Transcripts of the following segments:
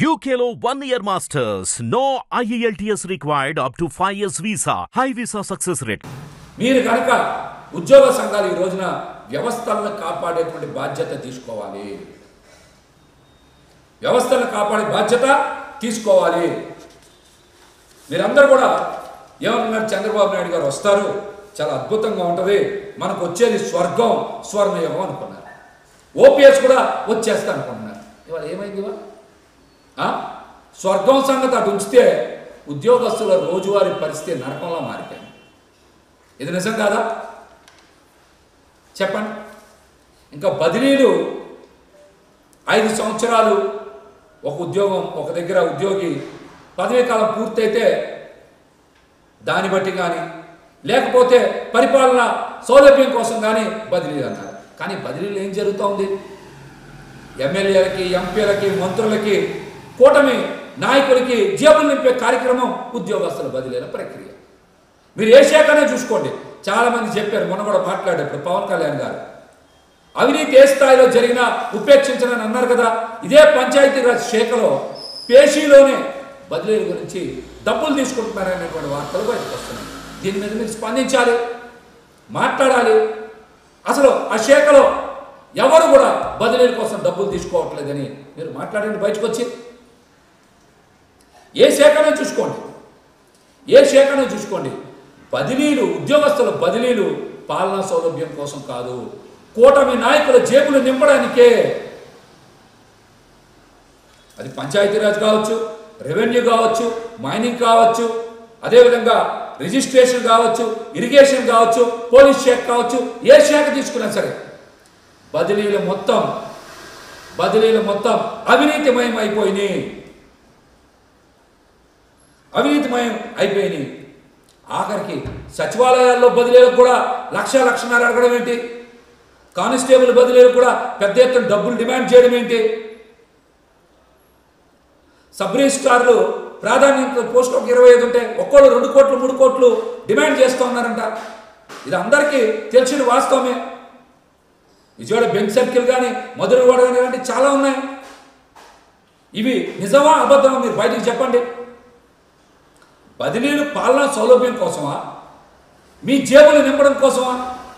UKలో 1 year masters. No IELTS required up to 5 years visa. High visa success rate. మీరు కనుక ఉద్యోగ సంఘాలు ఈ రోజున వ్యవస్థలను కాపాడేటువంటి బాధ్యత తీసుకోవాలి. వ్యవస్థలను కాపాడే బాధ్యత తీసుకోవాలి. మీరందరూ కూడా ఏమన్నారు, చంద్రబాబు నాయుడు గారు వస్తారు, చాలా అద్భుతంగా ఉంటుంది, మనకు వచ్చేది స్వర్గం స్వర్ణయుగం అనుకున్నారు. ఓపీఎస్ కూడా వచ్చేస్తా అనుకుంటున్నారు. ఇవాళ ఏమైంది? ఇవాళ స్వర్గం సంగతి అటు ఉంచితే ఉద్యోగస్తుల రోజువారీ పరిస్థితి నరకంలా మారిపోయింది. ఇది నిజం కాదా? చెప్పండి. ఇంకా బదిలీలు 5 సంవత్సరాలు ఒక ఉద్యోగం, ఒక దగ్గర ఉద్యోగి పదవీ కాలం పూర్తయితే దాన్ని బట్టి కానీ, లేకపోతే పరిపాలన సౌలభ్యం కోసం కానీ బదిలీలు అన్నారు. కానీ బదిలీలు ఏం జరుగుతోంది? ఎమ్మెల్యేలకి, ఎంపీలకి, మంత్రులకి, కూటమి నాయకులకి జేబులు నింపే కార్యక్రమం ఉద్యోగస్తుల బదిలీల ప్రక్రియ. మీరు ఏ శాఖనే చూసుకోండి. చాలామంది చెప్పారు, మొన్న కూడా మాట్లాడేప్పుడు పవన్ కళ్యాణ్ గారు, అవినీతి ఏ స్థాయిలో జరిగినా ఉపేక్షించనని అన్నారు కదా. ఇదే పంచాయతీరాజ్ శాఖలో పేషీలోనే బదిలీల గురించి డబ్బులు తీసుకుంటున్నారనేటువంటి వార్తలు బయటకు వస్తున్నాయి. దీని మీద మీరు స్పందించాలి, మాట్లాడాలి. అసలు ఆ శాఖలో ఎవరు కూడా బదిలీల కోసం డబ్బులు తీసుకోవట్లేదని మీరు మాట్లాడండి బయటకు వచ్చి. ఏ శాఖనే చూసుకోండి, ఏ శాఖనే చూసుకోండి, బదిలీలు, ఉద్యోగస్తుల బదిలీలు పాలనా సౌలభ్యం కోసం కాదు, కూటమి నాయకుల జేబులు నింపడానికే. అది పంచాయతీరాజ్ కావచ్చు, రెవెన్యూ కావచ్చు, మైనింగ్ కావచ్చు, అదేవిధంగా రిజిస్ట్రేషన్ కావచ్చు, ఇరిగేషన్ కావచ్చు, పోలీస్ శాఖ కావచ్చు, ఏ శాఖ తీసుకున్నా సరే బదిలీలు మొత్తం అవినీతిమయం అయిపోయినాయి. ఆఖరికి సచివాలయాల్లో బదిలీలకు కూడా లక్షన్నర అడగడం ఏంటి? కానిస్టేబుల్ బదిలీలకు కూడా పెద్ద ఎత్తున డబ్బులు డిమాండ్ చేయడం ఏంటి? సబ్ రిజిస్ట్రార్లు ప్రాధాన్యత పోస్టులు 25 ఉంటే ఒక్కోళ్ళు 2 కోట్లు 3 కోట్లు డిమాండ్ చేస్తూ ఉన్నారంట. ఇది అందరికీ తెలిసిన వాస్తవమే. విజయవాడ బెంచ్ సర్కిల్ కానీ, మధురవాడ కానీ ఇలాంటివి చాలా ఉన్నాయి. ఇవి నిజమా అబద్ధమా మీరు బయటికి చెప్పండి. బదిలీలు పాలనా సౌలభ్యం కోసమా, మీ జేబులు నింపడం కోసమా?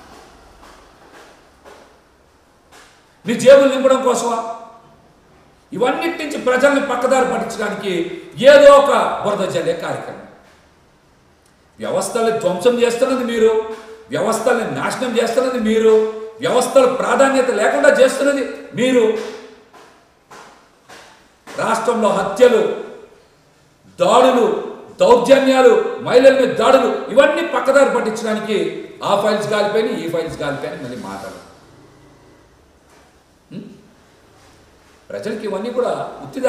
మీ జేబులు నింపడం కోసమా? ఇవన్నిటి నుంచి ప్రజల్ని పక్కదారి పట్టించడానికి ఏదో ఒక బురద జల్లే కార్యక్రమం. వ్యవస్థల్ని ధ్వంసం చేస్తున్నది మీరు, వ్యవస్థల్ని నాశనం చేస్తున్నది మీరు, వ్యవస్థల ప్రాధాన్యత లేకుండా చేస్తున్నది మీరు. రాష్ట్రంలో హత్యలు, దాడులు, దౌర్జన్యాలు, మహిళల మీద దాడులు, ఇవన్నీ పక్కదారి పట్టించడానికి ఆ ఫైల్స్ గాలిపోయినాయి, ఈ ఫైల్స్ గాలిపోయినాయి, మళ్ళీ మాట్లాడు. ప్రజలకి ఇవన్నీ కూడా ఉత్తినే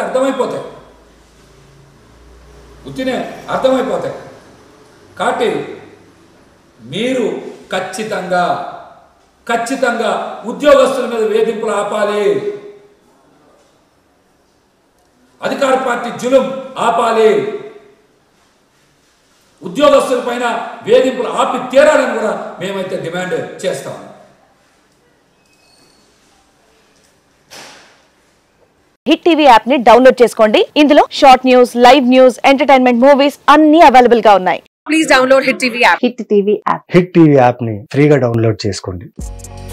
అర్థమైపోతాయి. కాబట్టి మీరు ఖచ్చితంగా ఉద్యోగస్తుల మీద వేధింపులు ఆపాలి, అధికార పార్టీ జులుం ఆపాలి, ఉద్యోగస్తుల పైన వేధింపులు ఆపి తీరాలని కూడా మేమైతే డిమాండ్ చేస్తాం. హిట్ టీవీ యాప్ ని డౌన్లోడ్ చేసుకోండి. ఇందులో short news, live news, entertainment movies అన్ని అవైలబుల్ గా ఉన్నాయి. Please download hit TV app. Hit TV app ని ఫ్రీగా డౌన్లోడ్ చేసుకోండి.